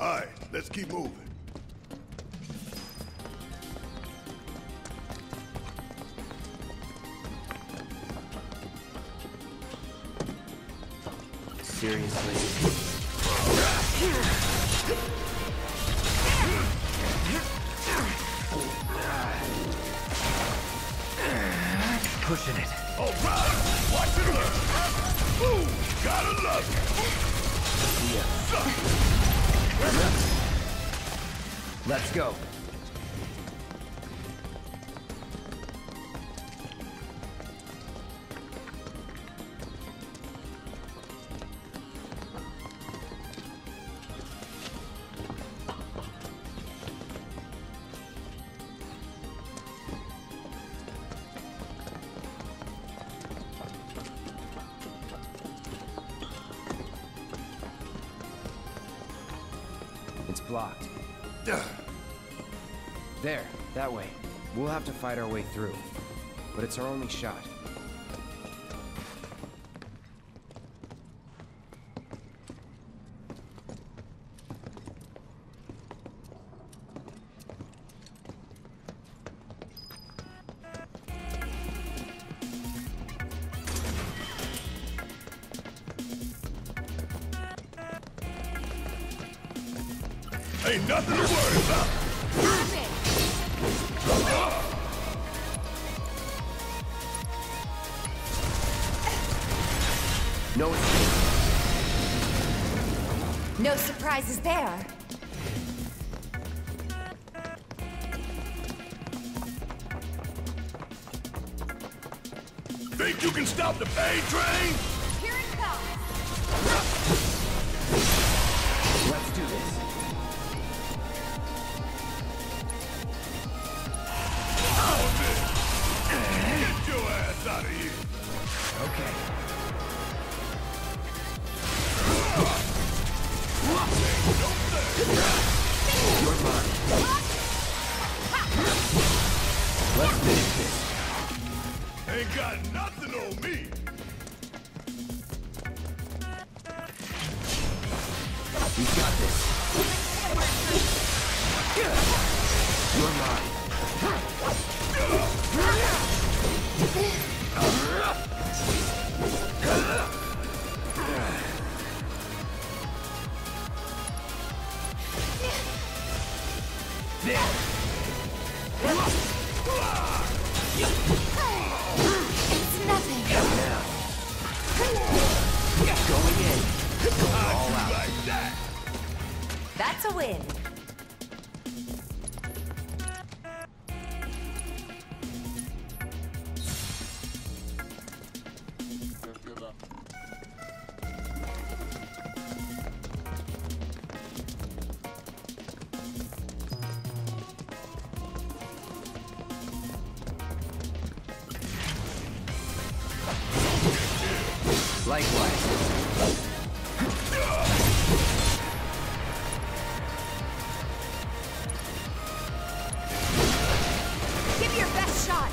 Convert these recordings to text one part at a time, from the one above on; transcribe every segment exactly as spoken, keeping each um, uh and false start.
Alright, let's keep moving. Seriously? Pushing it. All right, watch it learn. Ooh, gotta love Yeah. Let's go. It's blocked. There, that way. We'll have to fight our way through. But it's our only shot. Ain't nothing to worry about. No escape. No surprises there. Think you can stop the pain train? Here it comes. Let's do this. Get your ass out of here. Okay. You're mine. Let's finish this. Ain't got nothing on me. We got this. You're mine. It's nothing. Going in. Going all How'd you out. like that? That's a win. Likewise. Give your best shot.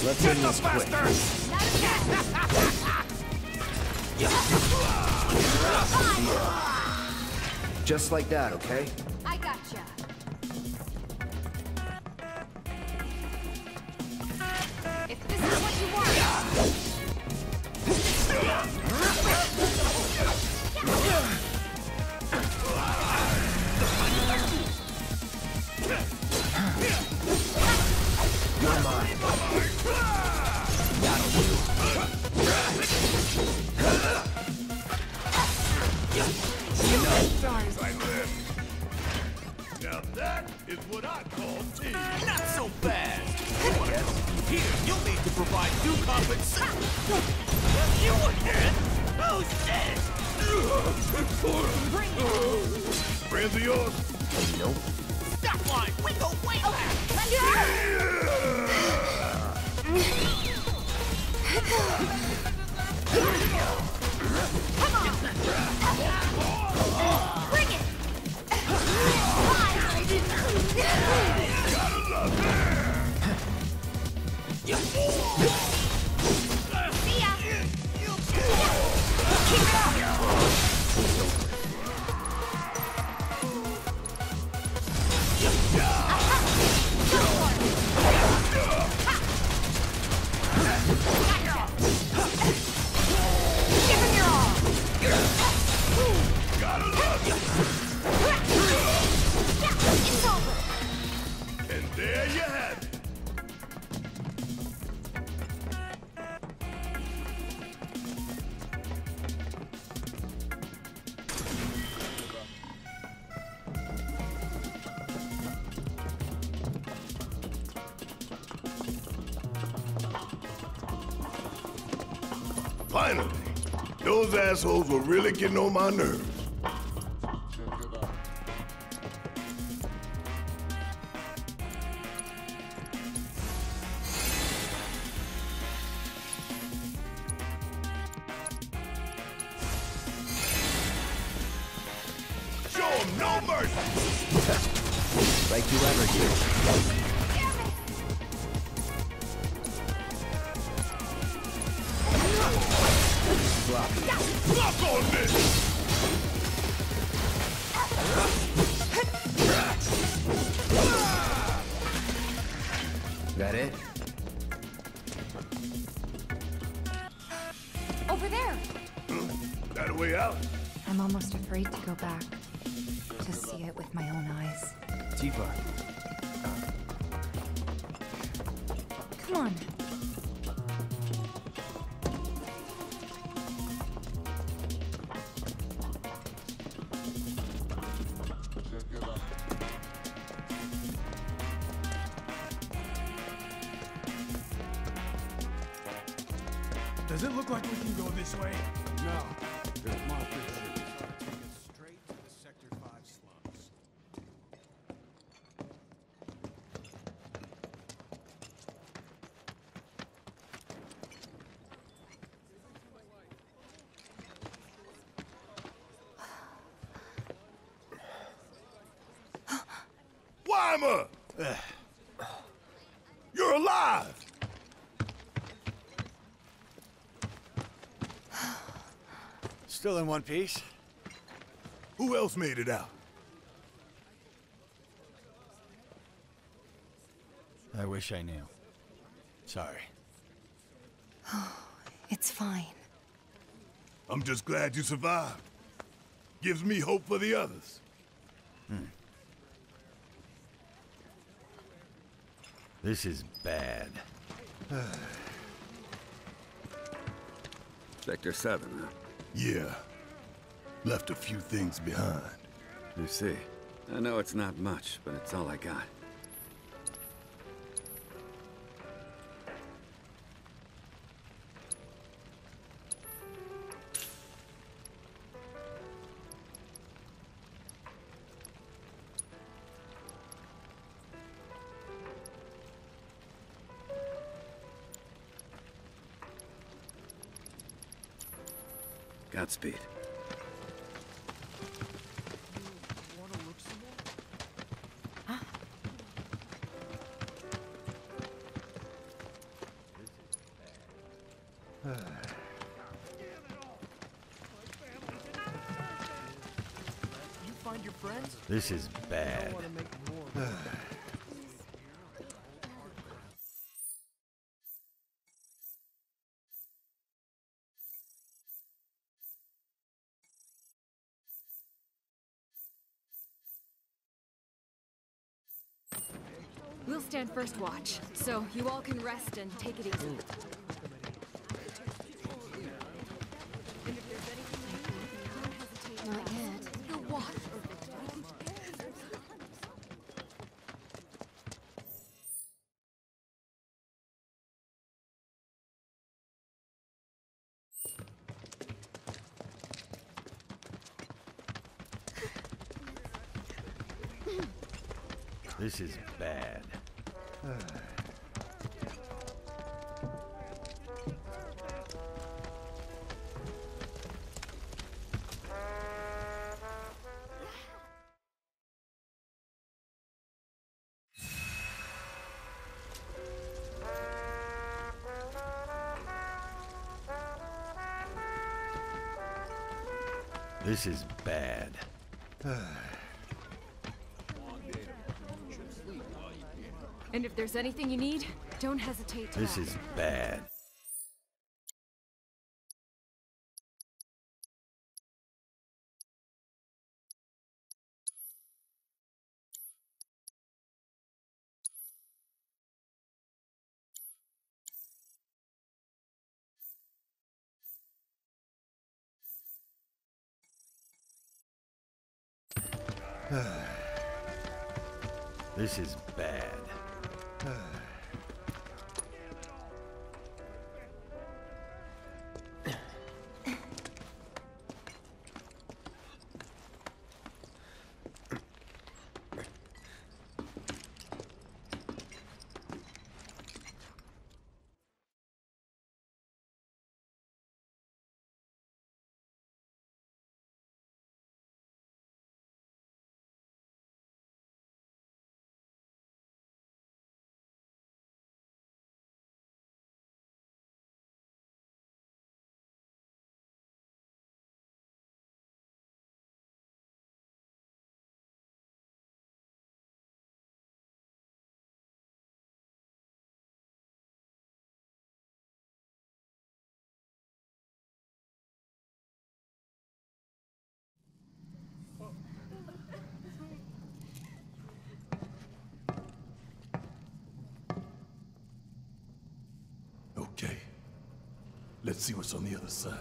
Let's end this quick. Just like that, okay? I gotcha. If this is what you want. You're mine. That'll do. Times I live. Now that is what I call team. Not so fast. Here, you'll need to provide due compensation. You again? Oh, shit! Friends of yours? Nope. Stop line! We go way back! Bring it! See ya! Keep it up! Give him your all! Gotta love it. It's over! And there you have it. Finally, those assholes were really getting on my nerves. Show 'em no mercy! Like you ever do. Lock on this! That it? Over there! That a way out? I'm almost afraid to go back. To see it with my own eyes. Tifa. Come on. Does it look like we can go this way? No. There's markers here. Take us straight to the Sector five slums. Wymer! You're alive! Still in one piece? Who else made it out? I wish I knew. Sorry. It's fine. I'm just glad you survived. Gives me hope for the others. This is bad. Sector seven, huh? Yeah. Left a few things behind. You see. I know it's not much, but it's all I got. Godspeed. find your friends? This is bad. We'll stand first watch, so you all can rest and take it easy. Not yet. The what? This is bad. This is bad. And if there's anything you need, don't hesitate to This ask. is bad. This is bad. Okay. Let's see what's on the other side.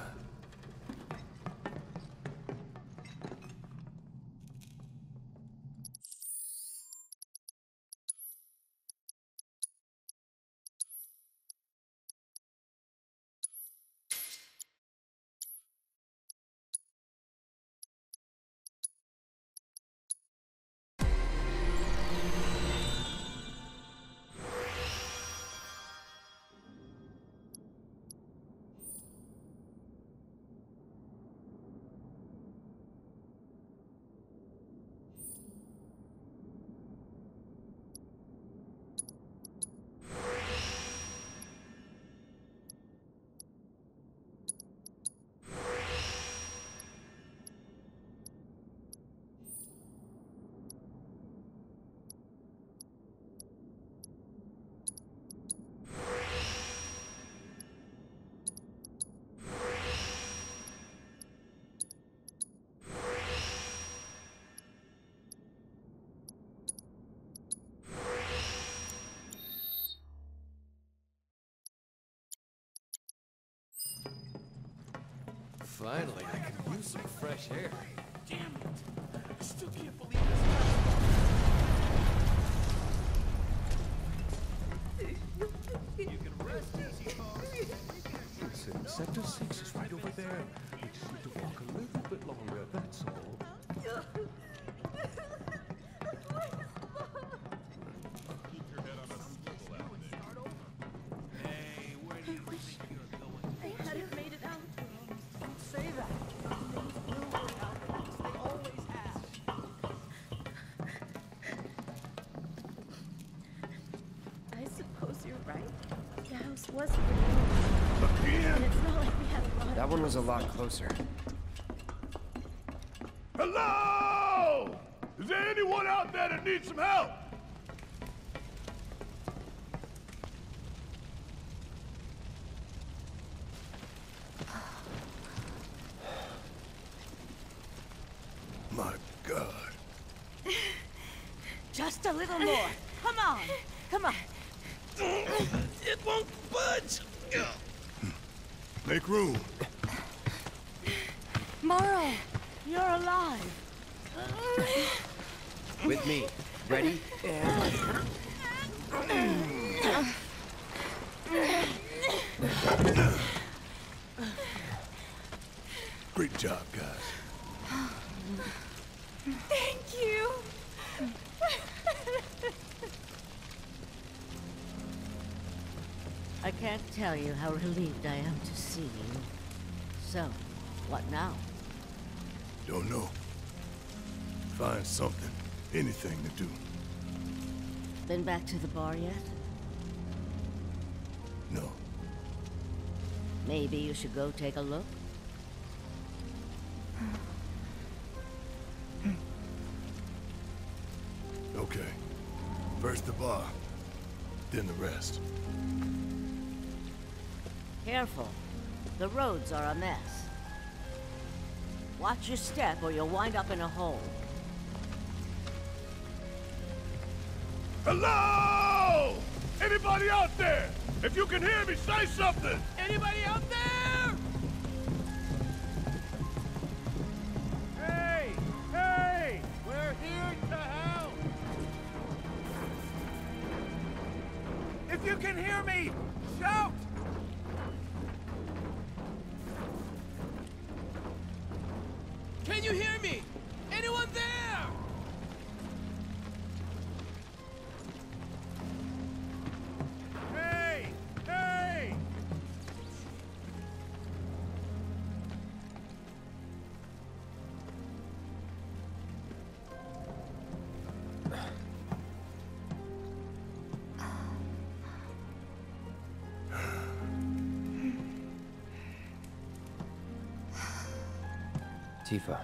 Finally, I can use some fresh air. Damn it! I still can't believe this. You can rest easy, folks. Listen, Sector six is right over there. We just need to walk a little bit longer, that's all. Hey, where do you think you're going? I hadn't made it out. Don't say that. Things will work out for us. They always have. I suppose you're right. The house was pretty old. And it's not like we had a lot That of one was a lot closer. Hello! Hello! Is there anyone out there that needs some help? My God. Just a little more. Come on. Come on. It won't budge. Make room. Morrow! You're alive. With me. Ready? And... Great job, guys. Thank you. I can't tell you how relieved I am to see you. So, what now? Don't know. Find something. Anything to do. Been back to the bar yet? No. Maybe you should go take a look? Okay. First the bar, then the rest. Careful. The roads are a mess. Watch your step or you'll wind up in a hole. Hello! Anybody out there? If you can hear me, say something! Anybody out there? Hey! Hey! We're here to help! If you can hear me, shout! Can you hear me? Anyone there? Hey! Hey! Tifa.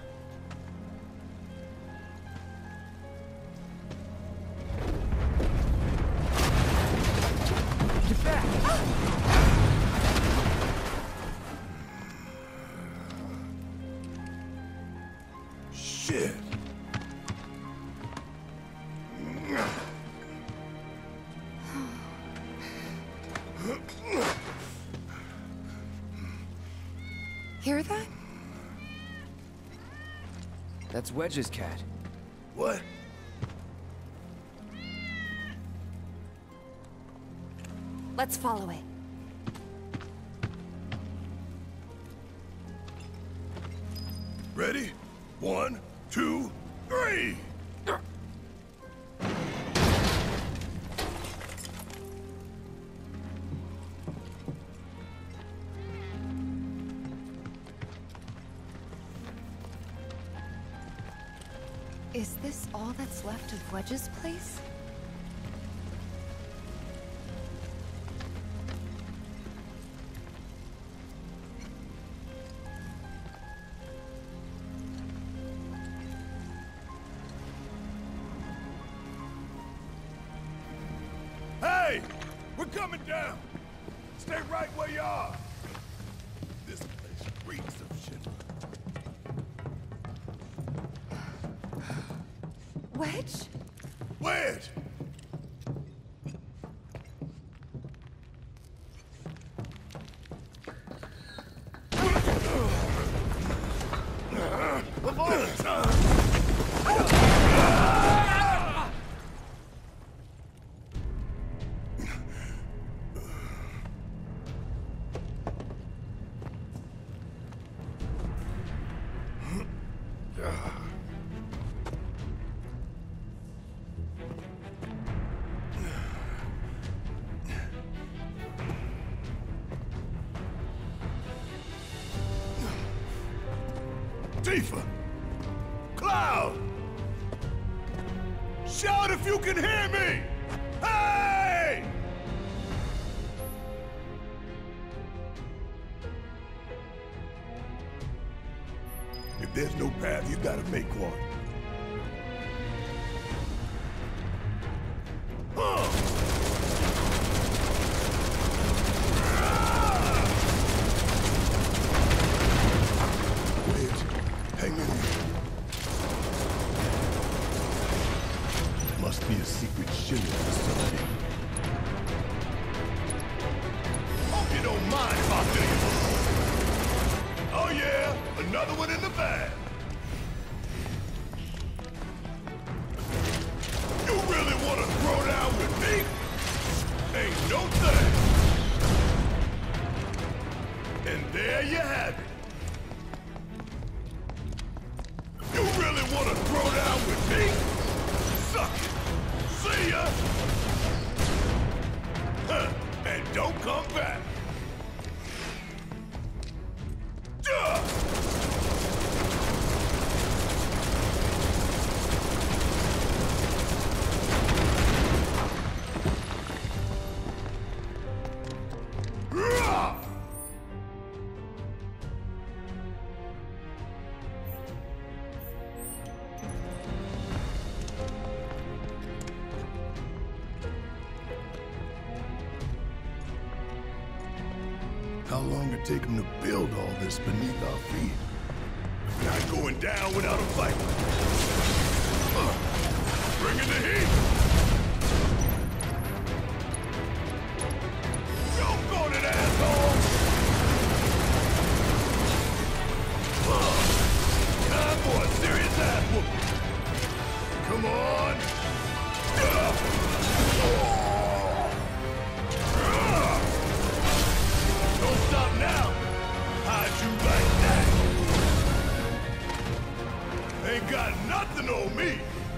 Get back! Shit! Hear that? That's Wedge's cat. What? Let's follow it. Ready? One, two, three! Is this all that's left of Wedge's place? Hey! We're coming down! Stay right where you are! This place reeks of shit. Wedge? Wedge! Tifa! Cloud! Shout if you can hear me! Hey! If there's no path, you gotta make one. Another one in the bag. You really want to throw down with me? Ain't no thing. And there you have it. You really want to throw down with me? Suck it. See ya. Huh. And don't come back. Duh! How long it take them to build all this beneath our feet? Not going down without a fight. Uh, bring in the heat! Don't go to the asshole! Uh, time for a serious ass whooping. Come on! Uh, oh. Don't stop now! How'd you like that? Ain't got nothing on me!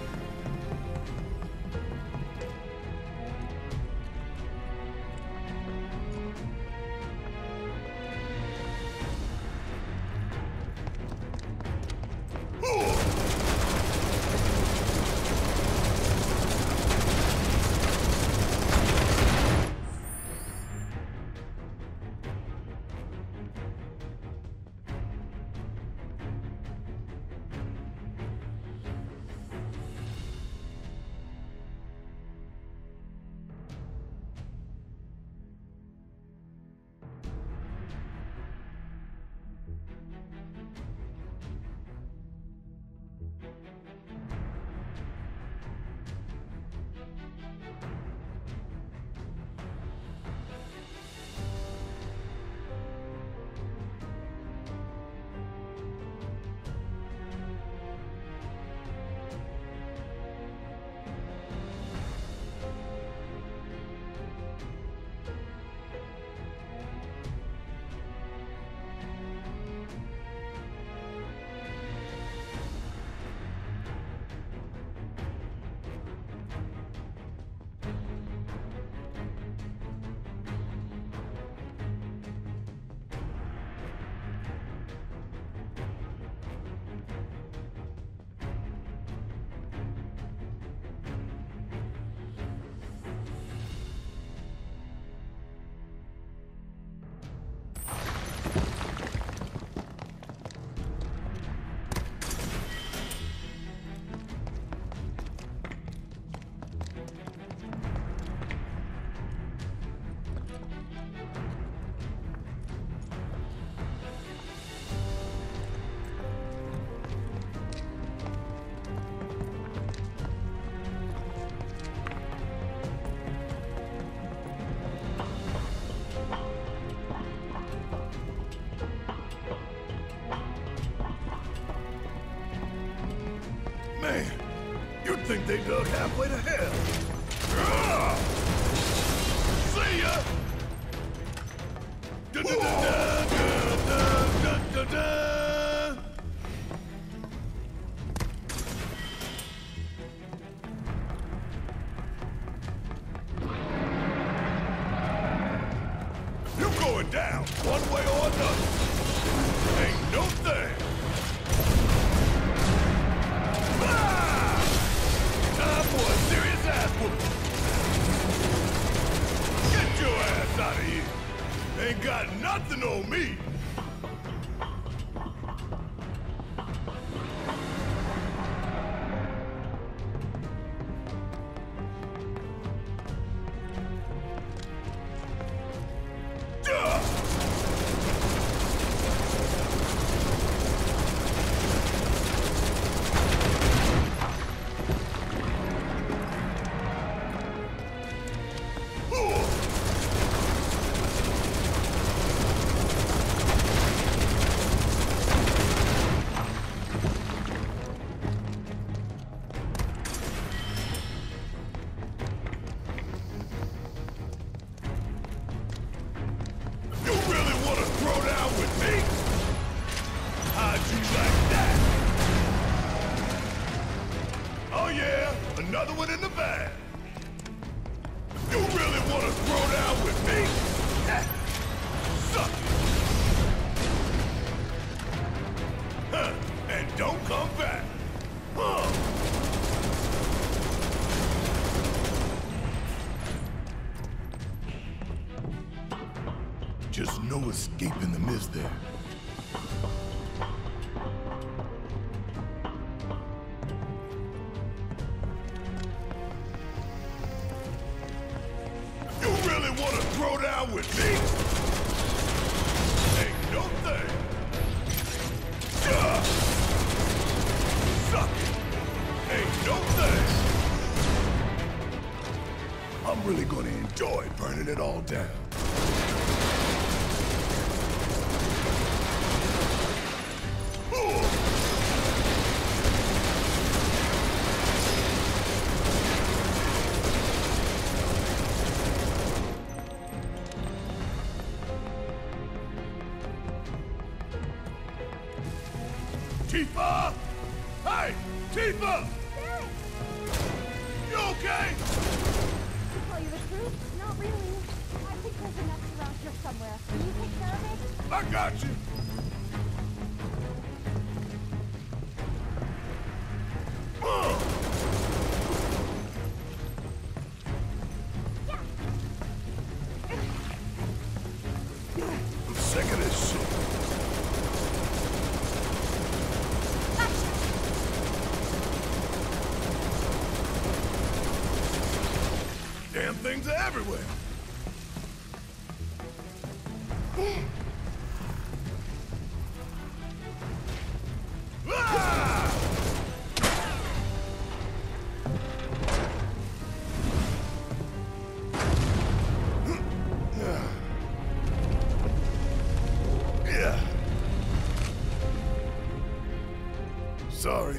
Man, you'd think they dug halfway to hell. Ah! See ya! Da da da da da da da da. You're going down, one way or another. Ain't no thing. Time for a serious ass whooping. Get your ass out of here. Ain't got nothing on me. escape in the mist there. You really want to throw down with me? Ain't no thing. Yeah. Suck it. Ain't no thing. I'm really gonna enjoy burning it all down. Tifa! Hey! Tifa! Barret! You okay? To tell you the truth, not really. I think there's a nest around here somewhere. Can you take care of it? I got you. Uh. I'm sick of this shit. Damn things are everywhere. Ah! Yeah. Sorry.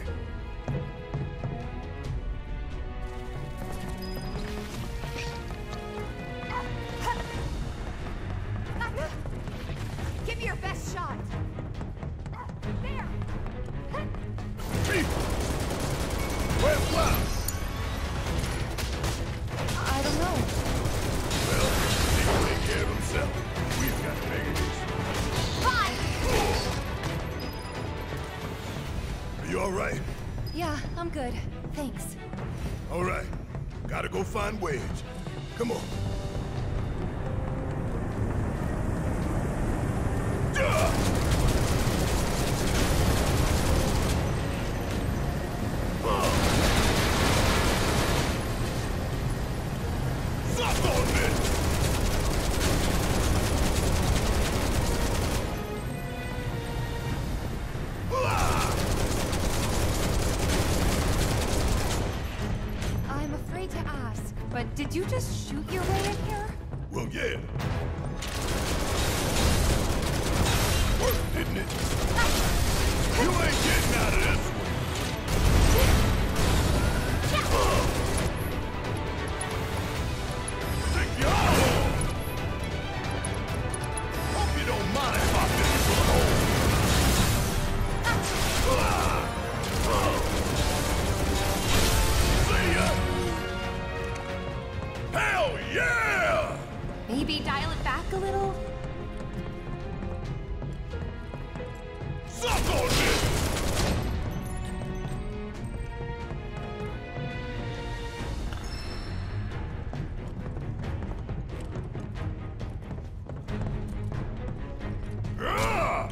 Give me your best shot. There. Where's Wow? I don't know. Well, he can take care of himself. We've got negatives. Bye. Are you all right? Yeah, I'm good. Thanks. All right. Gotta go find Wedge. Come on. I'm afraid to ask, but did you just shoot your way in here? Well, yeah. Worked, didn't it? You ain't getting out of this one. Take your arm. Hope you don't mind if I finish with a hole. See ya. Hell yeah! Maybe dial it back a little? Suck on this! Ah!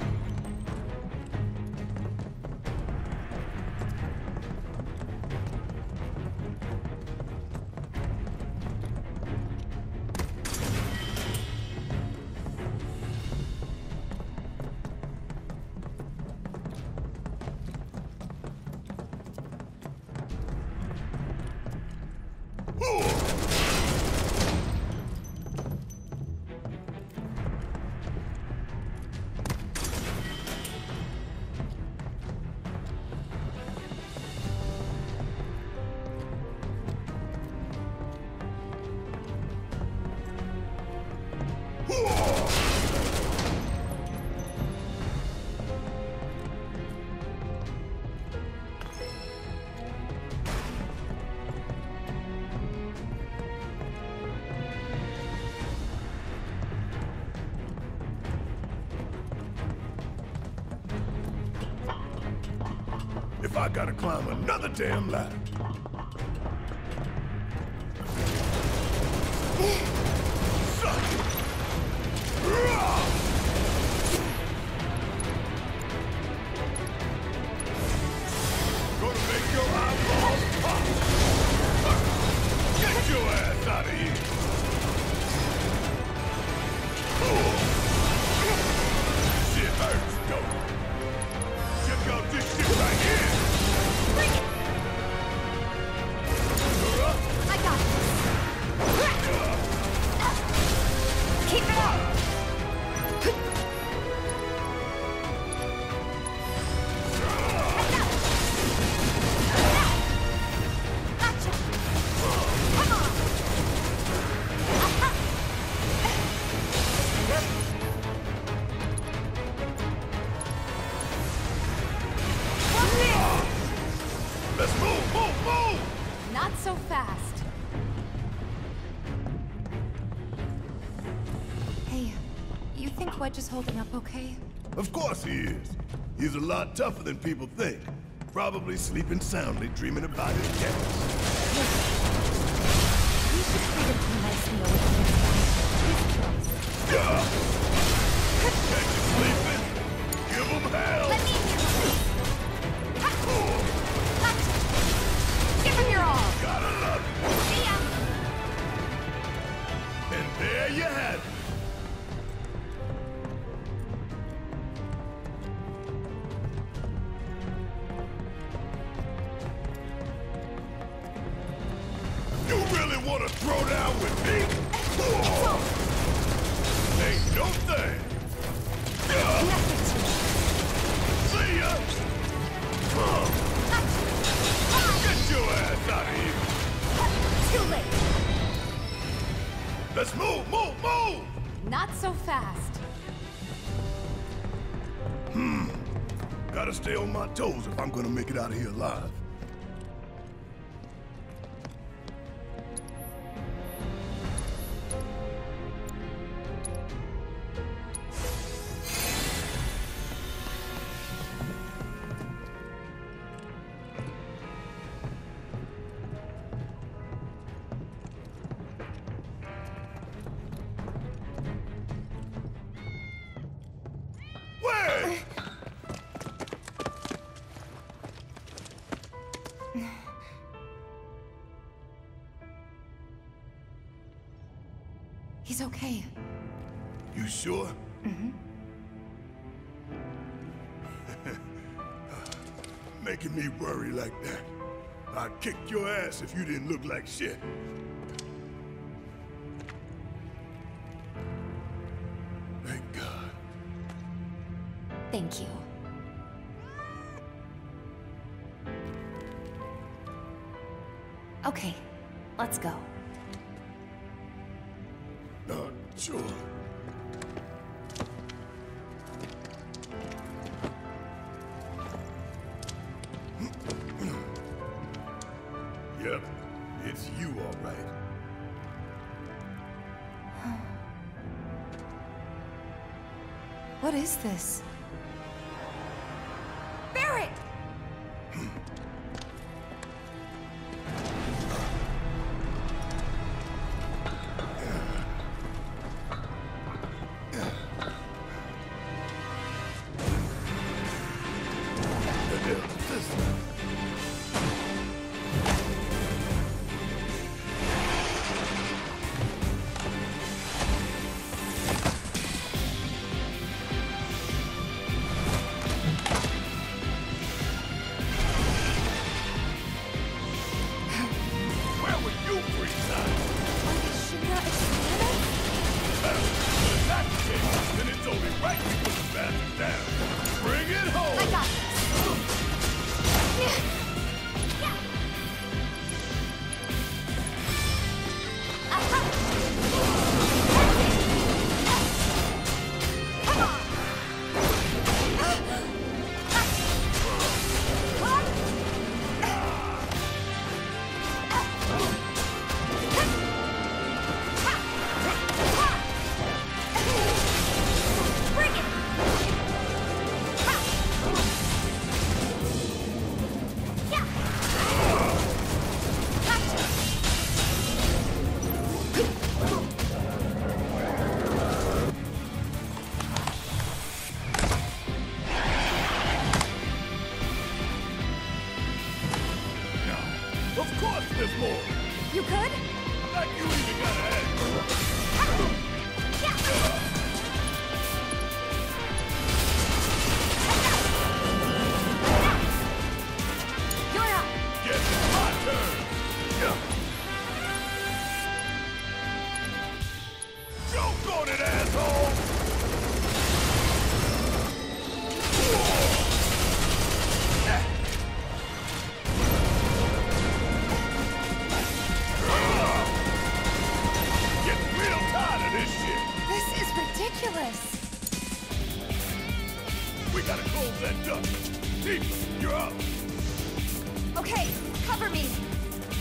If I gotta climb another damn ladder. Suck it! so fast. Hey, you think Wedge is holding up okay? Of course he is. He's a lot tougher than people think. Probably sleeping soundly, dreaming about his cats. You should treat him nicely over the Yeah! Catch him sleeping? Give him hell! Let me in here, please. Gotcha. Give him your all. Gotta love it. See ya. And there you have it. You really want to throw down with me? Ain't no thing. See ya. Get your ass out of here. Too late. Let's move, move, move. Not so fast. Hmm. Gotta stay on my toes if I'm gonna make it out of here alive. He's okay. You sure? Mm-hmm. Making me worry like that. I'd kick your ass if you didn't look like shit. Thank God. Thank you. Okay, let's go. Not sure. Yep, it's you, all right. What is this? Barret! You could? Like you even got a head. You're up. Yes, it's my turn. Yeah. Joke on it, asshole. Ridiculous. We gotta close that duct. Tifa, you're up. Okay, cover me.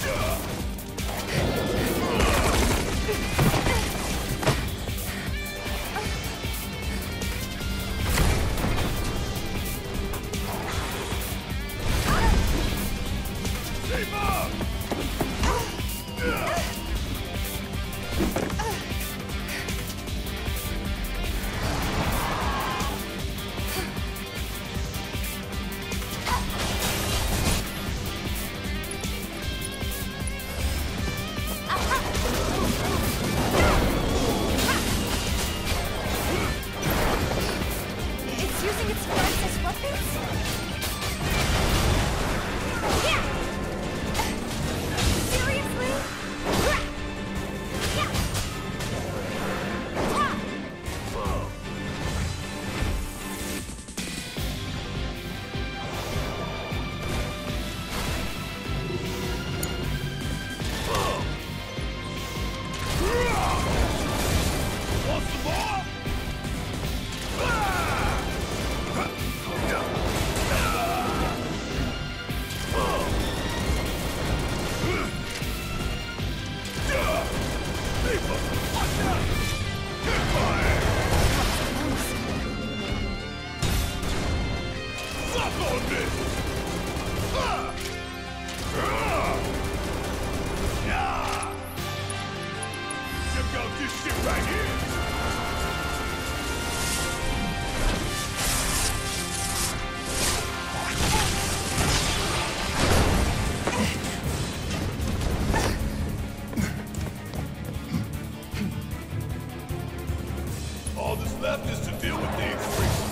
All that's left is to deal with the extreme.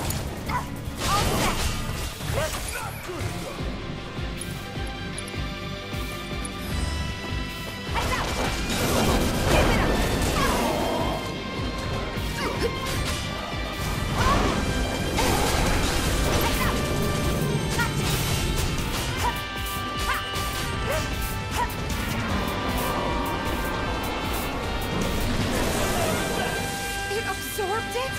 That's not good enough. It absorbed it?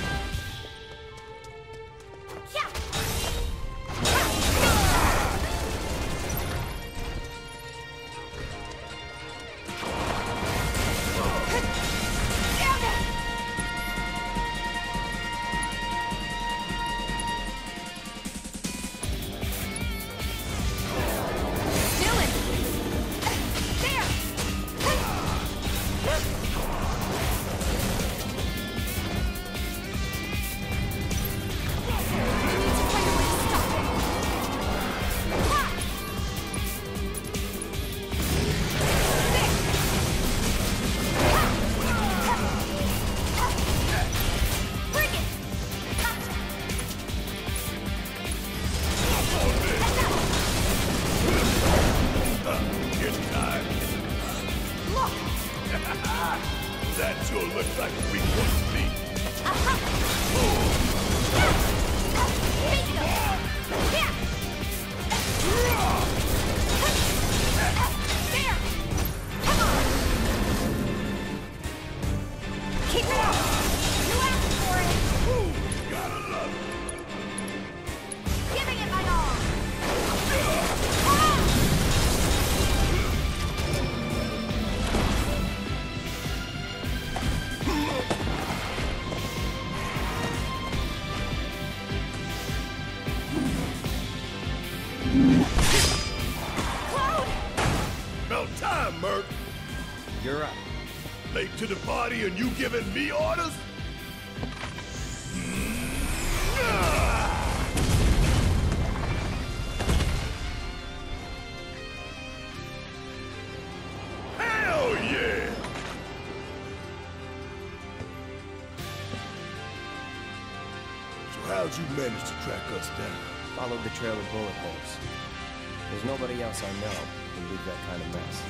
That sure looks like a weak one to me. Keep it up! You asked for it! Ooh, gotta love it. Giving it my all! About time, Merc. You're up. Late to the party and you giving me orders? Hell yeah! So how'd you manage to track us down? Followed the trail of bullet holes. There's nobody else I know who can leave that kind of mess.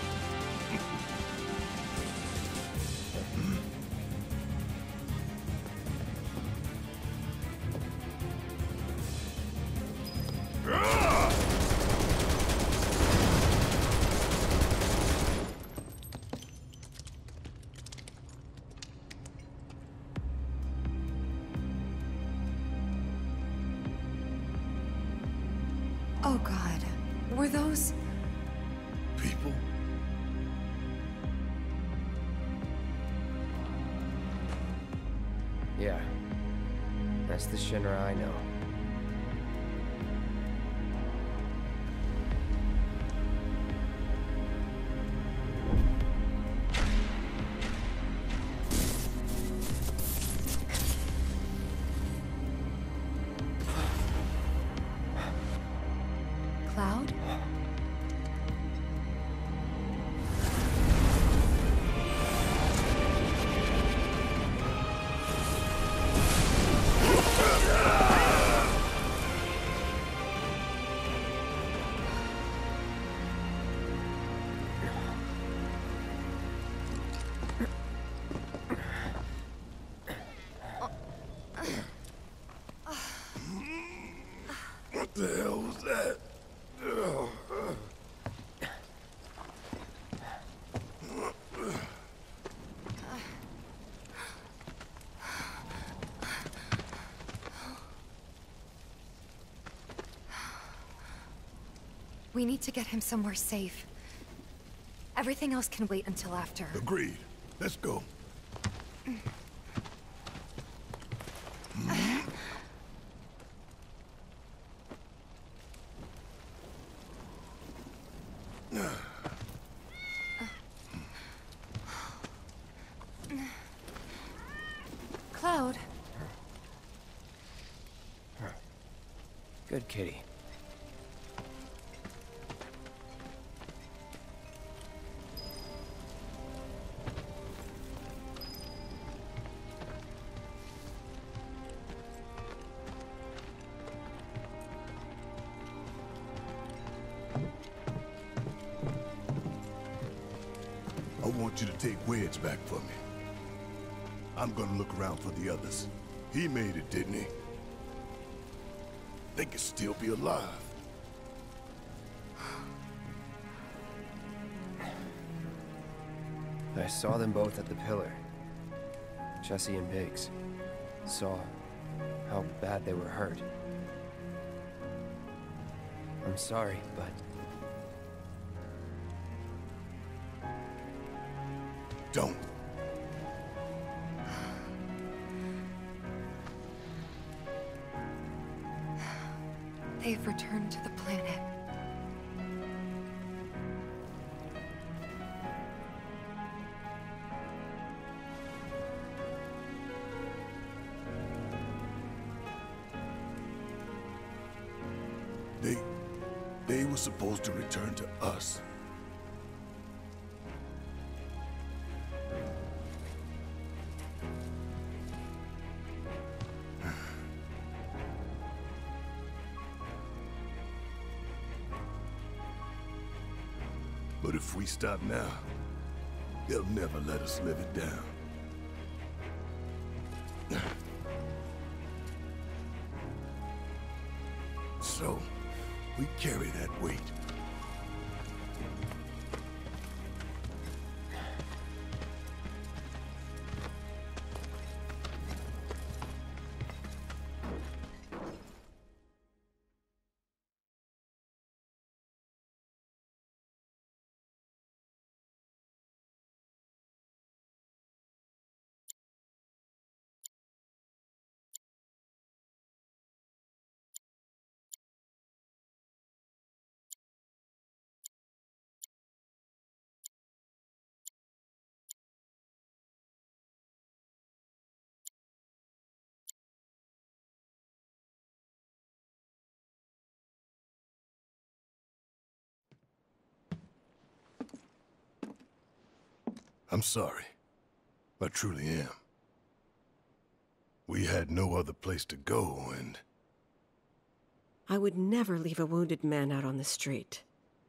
Oh God, were those... People? Yeah. That's the Shinra I know. Cloud? What the hell was that? We need to get him somewhere safe. Everything else can wait until after. Agreed. Let's go. Cloud. Good kitty. I want you to take Wedge back for me. I'm gonna look around for the others. He made it, didn't he? They could still be alive. I saw them both at the pillar. Jesse and Biggs. Saw how bad they were hurt. I'm sorry, but... Don't. They've returned to the planet. They... they were supposed to return to us. But if we stop now, they'll never let us live it down. So, we carry that weight. I'm sorry. I truly am. We had no other place to go, and... I would never leave a wounded man out on the street.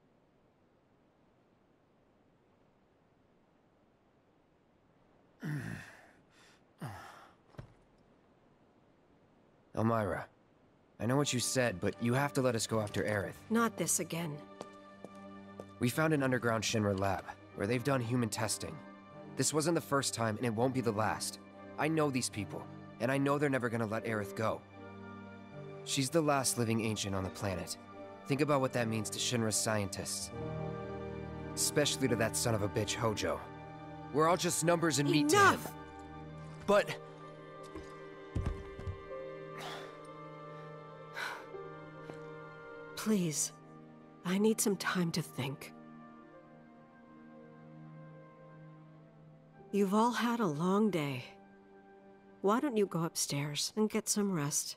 Elmyra, I know what you said, but you have to let us go after Aerith. Not this again. We found an underground Shinra lab, where they've done human testing. This wasn't the first time, and it won't be the last. I know these people, and I know they're never gonna let Aerith go. She's the last living ancient on the planet. Think about what that means to Shinra's scientists. Especially to that son of a bitch, Hojo. We're all just numbers and meat to him. Enough! But... Please. I need some time to think. You've all had a long day. Why don't you go upstairs and get some rest?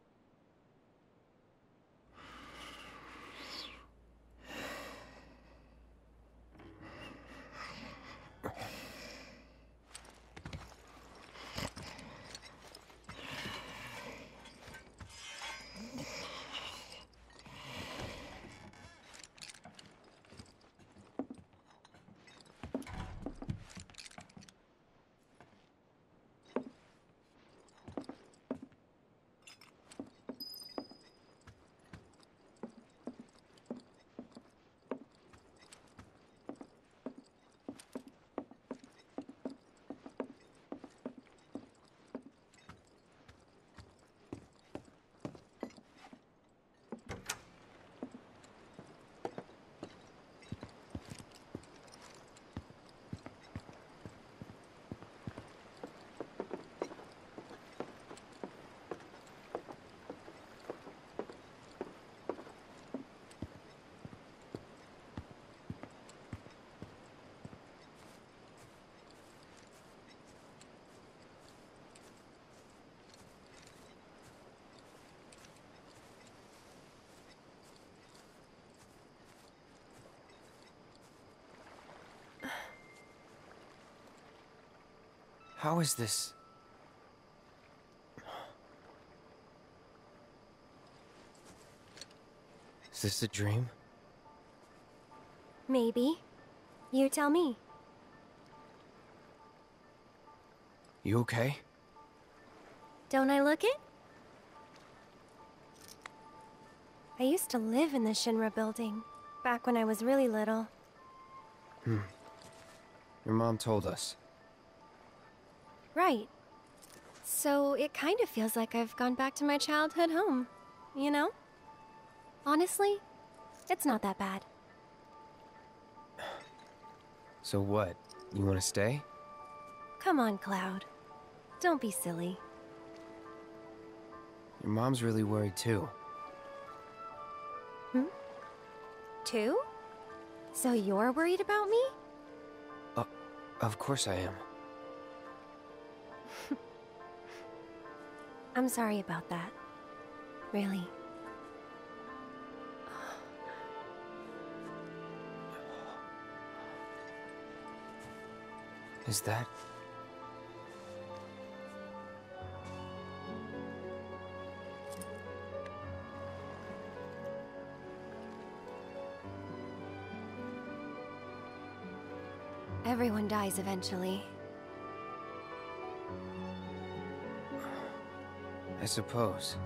How is this? Is this a dream? Maybe. You tell me. You okay? Don't I look it? I used to live in the Shinra building, back when I was really little. Hmm. Your mom told us. Right. So it kind of feels like I've gone back to my childhood home, you know? Honestly, it's not that bad. So what? You want to stay? Come on, Cloud. Don't be silly. Your mom's really worried too. Hmm? Two? So you're worried about me? Uh, of course I am. I'm sorry about that. Really. Is that... Everyone dies eventually. I suppose.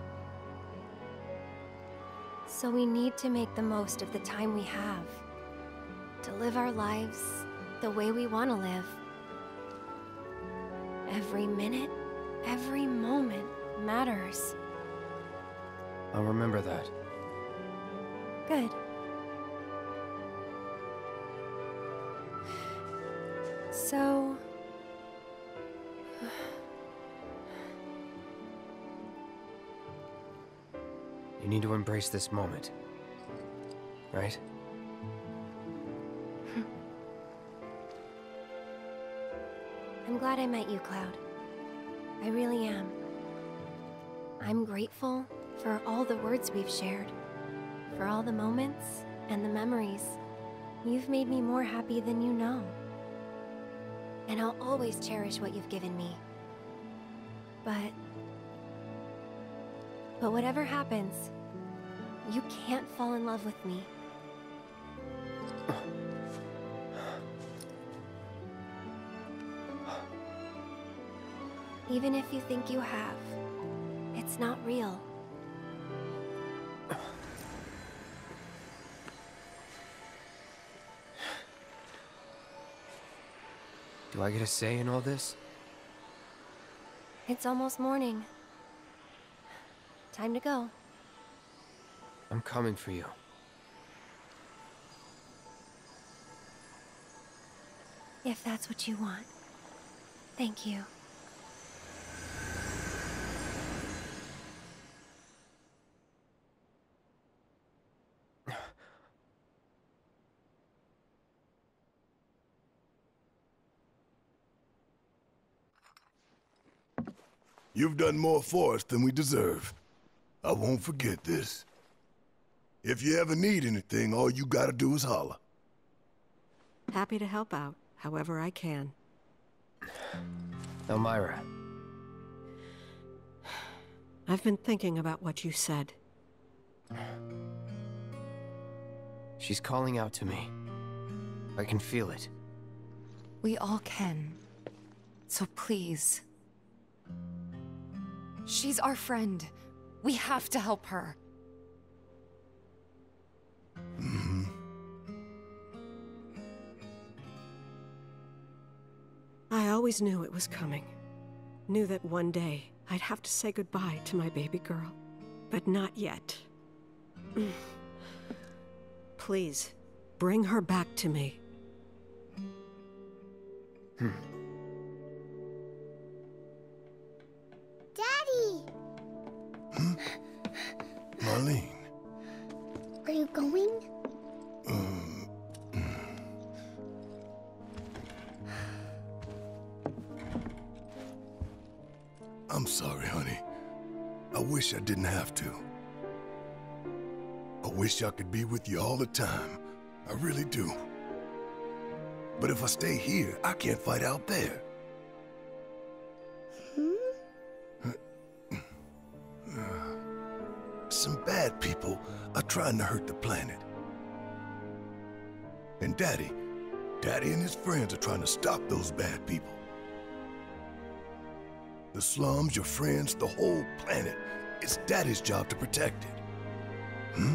So we need to make the most of the time we have. To live our lives the way we want to live. Every minute, every moment matters. I'll remember that. Good. So... You need to embrace this moment. Right? I'm glad I met you, Cloud. I really am. I'm grateful for all the words we've shared. For all the moments and the memories. You've made me more happy than you know. And I'll always cherish what you've given me. But... But whatever happens, you can't fall in love with me. Even if you think you have, it's not real. Do I get a say in all this? It's almost morning. Time to go. I'm coming for you. If that's what you want. Thank you. You've done more for us than we deserve. I won't forget this. If you ever need anything, all you gotta do is holler. Happy to help out, however I can. Elmyra. I've been thinking about what you said. She's calling out to me. I can feel it. We all can. So please. She's our friend. We have to help her. Mm-hmm. I always knew it was coming. Knew that one day I'd have to say goodbye to my baby girl. But not yet. Please, bring her back to me. Hmm. Daddy! Hmm? Marlene. Are you going? Um, I'm sorry, honey. I wish I didn't have to. I wish I could be with you all the time. I really do. But if I stay here, I can't fight out there. Hmm? Some bad people are trying to hurt the planet. And Daddy, Daddy and his friends are trying to stop those bad people. The slums, your friends, the whole planet. It's Daddy's job to protect it. Hmm?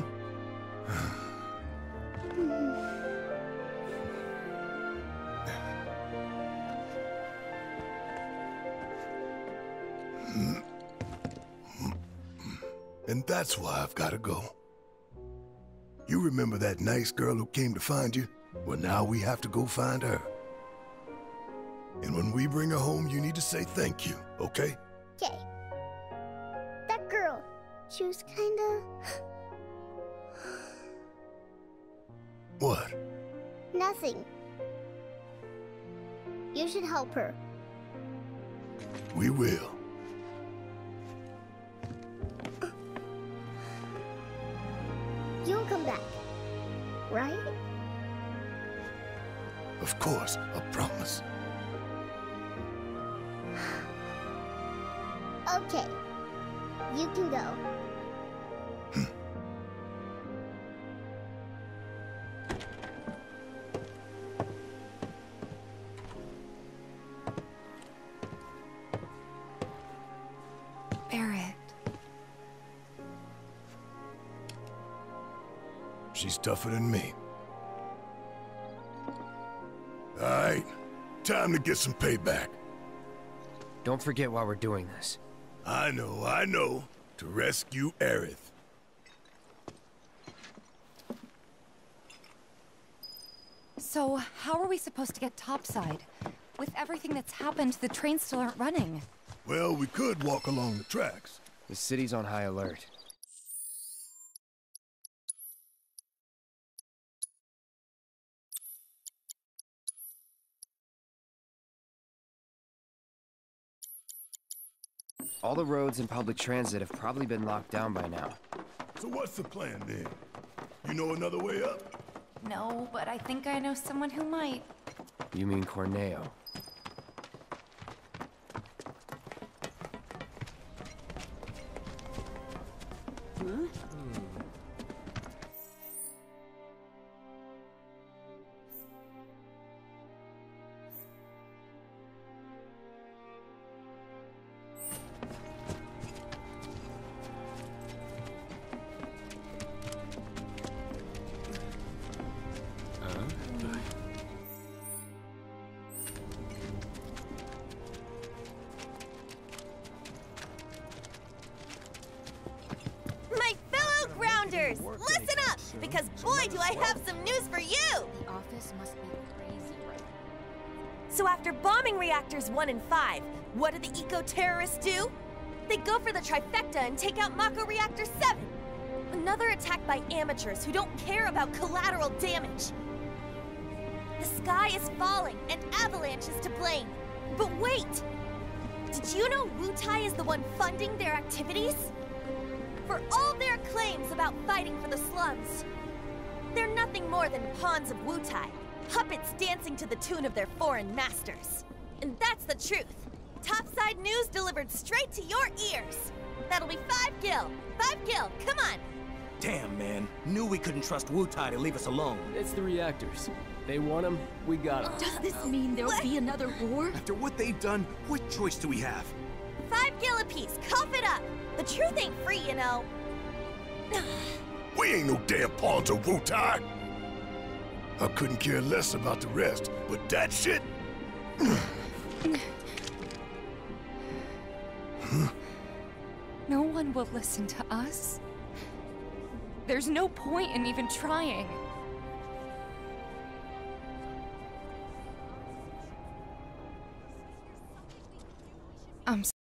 And that's why I've got to go. You remember that nice girl who came to find you? Well, now we have to go find her. And when we bring her home, you need to say thank you, okay? Okay. That girl, she was kinda... What? Nothing. You should help her. We will. You'll come back, right? Of course, I promise. Okay. You can go. Barret. She's tougher than me. All right, time to get some payback. Don't forget why we're doing this. I know, I know. To rescue Aerith. So, how are we supposed to get topside? With everything that's happened, the trains still aren't running. Well, we could walk along the tracks. The city's on high alert. All the roads and public transit have probably been locked down by now. So what's the plan then? You know another way up? No, but I think I know someone who might. You mean Corneo? Huh? Listen up, because boy do I have some news for you! The office must be crazy right now. So after bombing reactors one and five, what do the eco-terrorists do? They go for the trifecta and take out Mako Reactor seven! Another attack by amateurs who don't care about collateral damage. The sky is falling, and Avalanche is to blame. But wait! Did you know Wutai is the one funding their activities? For all their claims about fighting for the slums, they're nothing more than pawns of Wutai, puppets dancing to the tune of their foreign masters. And that's the truth. Topside news delivered straight to your ears. That'll be five gil. Five gil, come on. Damn, man. Knew we couldn't trust Wutai to leave us alone. It's the reactors. They want them, we got them. Does this mean there'll be another war? After what they've done, what choice do we have? Five gil apiece, cough it up. The truth ain't free, you know. We ain't no damn pawns of Wutai. I couldn't care less about the rest, but that shit... No one will listen to us. There's no point in even trying. I'm